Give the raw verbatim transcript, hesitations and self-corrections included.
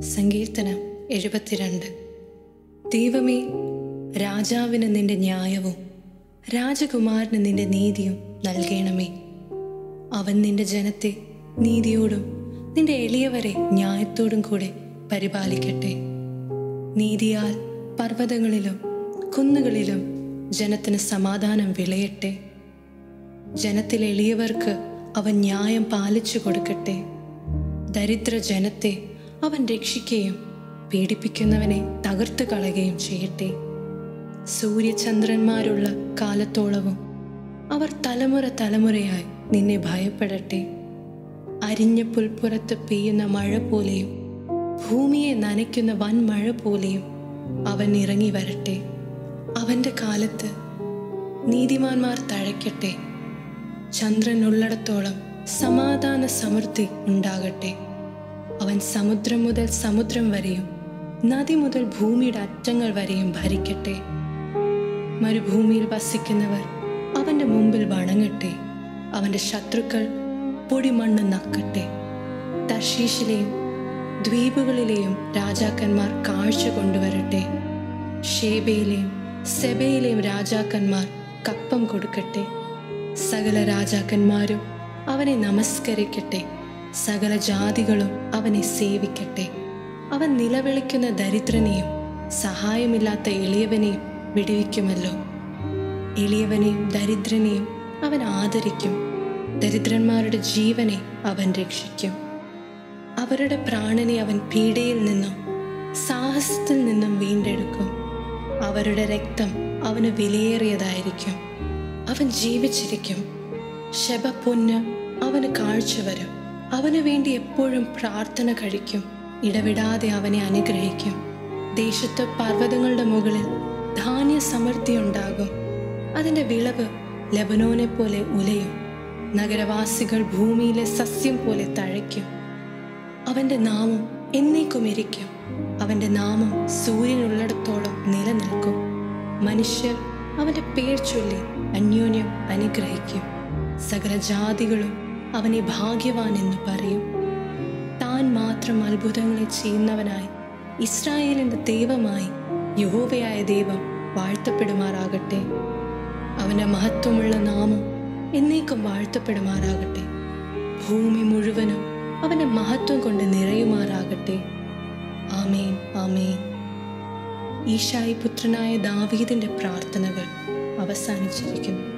സങ്കീർത്തനം എഴുപത്തിരണ്ട്. ദൈവമേ, രാജാവിന് നിന്റെ ന്യായവും രാജകുമാരന് നിന്റെ നീതിയും നൽകണമേ. അവൻ നിന്റെ ജനത്തെ നീതിയോടും നിന്റെ എളിയവരെ ന്യായത്തോടും കൂടെ പരിപാലിക്കട്ടെ. നീതിയാൽ പർവ്വതങ്ങളിലും കുന്നുകളിലും ജനത്തിന് സമാധാനം വിളയട്ടെ. ജനത്തിൽ എളിയവർക്ക് അവൻ ന്യായം പാലിച്ചു കൊടുക്കട്ടെ. ദരിദ്ര ജനത്തെ അവൻ രക്ഷിക്കുകയും പീഡിപ്പിക്കുന്നവനെ തകർത്ത് കളയുകയും ചെയ്യട്ടെ. സൂര്യചന്ദ്രന്മാരുള്ള കാലത്തോളവും അവർ തലമുറ തലമുറയായി നിന്നെ ഭയപ്പെടട്ടെ. അരിഞ്ഞ പുൽപ്പുറത്ത് പെയ്യുന്ന മഴ പോലെയും ഭൂമിയെ നനയ്ക്കുന്ന വൻ മഴ പോലെയും അവൻ ഇറങ്ങി വരട്ടെ. അവൻ്റെ കാലത്ത് നീതിമാന്മാർ തഴയ്ക്കട്ടെ. ചന്ദ്രൻ ഉള്ളിടത്തോളം സമാധാന സമൃദ്ധി ഉണ്ടാകട്ടെ. അവൻ സമുദ്രം മുതൽ സമുദ്രം വരെയും നദി മുതൽ ഭൂമിയുടെ അറ്റങ്ങൾ വരെയും ഭരിക്കട്ടെ. മരുഭൂമിയിൽ വസിക്കുന്നവർ അവൻ്റെ മുമ്പിൽ വണങ്ങട്ടെ. അവൻ്റെ ശത്രുക്കൾ പൊടിമണ്ണ് നക്കട്ടെ. തർശീശിലെയും ദ്വീപുകളിലെയും രാജാക്കന്മാർ കാഴ്ച കൊണ്ടുവരട്ടെ. ഷേബയിലെയും സെബയിലെയും രാജാക്കന്മാർ കപ്പം കൊടുക്കട്ടെ. സകല രാജാക്കന്മാരും അവനെ നമസ്കരിക്കട്ടെ. സകല ജാതികളും അവനെ സേവിക്കട്ടെ. അവൻ നിലവിളിക്കുന്ന ദരിദ്രനെയും സഹായമില്ലാത്ത എളിയവനെയും വിടുവിക്കുമല്ലോ. എളിയവനെയും ദരിദ്രനെയും അവൻ ആദരിക്കും. ദരിദ്രന്മാരുടെ ജീവനെ അവൻ രക്ഷിക്കും. അവരുടെ പ്രാണനെ അവൻ പീഡയിൽ നിന്നും സാഹസത്തിൽ നിന്നും വീണ്ടെടുക്കും. അവരുടെ രക്തം അവന് വിലയേറിയതായിരിക്കും. അവൻ ജീവിച്ചിരിക്കും. ശബപ്പൊന്ന് അവന് കാഴ്ച വരും. അവന് വേണ്ടി എപ്പോഴും പ്രാർത്ഥന കഴിക്കും. ഇടവിടാതെ അവനെ അനുഗ്രഹിക്കും. ദേശത്ത് പർവ്വതങ്ങളുടെ മുകളിൽ ധാന്യ സമൃദ്ധി ഉണ്ടാകും. അതിൻ്റെ വിളവ് ലെബനോനെ പോലെ ഉലയും. നഗരവാസികൾ ഭൂമിയിലെ സസ്യം പോലെ തഴയ്ക്കും. അവൻ്റെ നാമം എന്നേക്കും ഇരിക്കും. അവൻ്റെ നാമം സൂര്യനുള്ളിടത്തോളം നിലനിൽക്കും. മനുഷ്യർ അവൻ്റെ പേർ ചൊല്ലി അന്യോന്യം അനുഗ്രഹിക്കും. സകല ജാതികളും അവനെ ഭാഗ്യവാൻ എന്ന് പറയും. താൻ മാത്രം അത്ഭുതങ്ങളെ ചെയ്യുന്നവനായി ഇസ്രായേലിൻ്റെ ദൈവമായി യഹോവയായ ദൈവം വാഴ്ത്തപ്പെടുമാറാകട്ടെ. അവൻ്റെ മഹത്വമുള്ള നാമം എന്നേക്കും വാഴ്ത്തപ്പെടുമാറാകട്ടെ. ഭൂമി മുഴുവനും അവൻ്റെ മഹത്വം കൊണ്ട് നിറയുമാറാകട്ടെ. ആമേൻ, ആമേൻ. ഈശായി പുത്രനായ ദാവീദിൻ്റെ പ്രാർത്ഥനകൾ അവസാനിച്ചിരിക്കുന്നു.